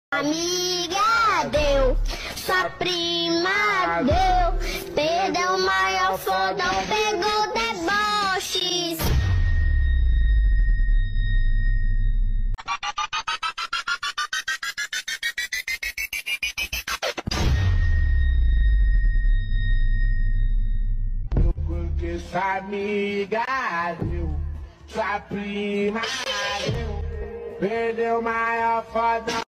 Amiga deu, sua prima deu, perdeu o maior fodão, pegou deboches. Porque sua amiga deu, sua prima deu, perdeu o maior fodão.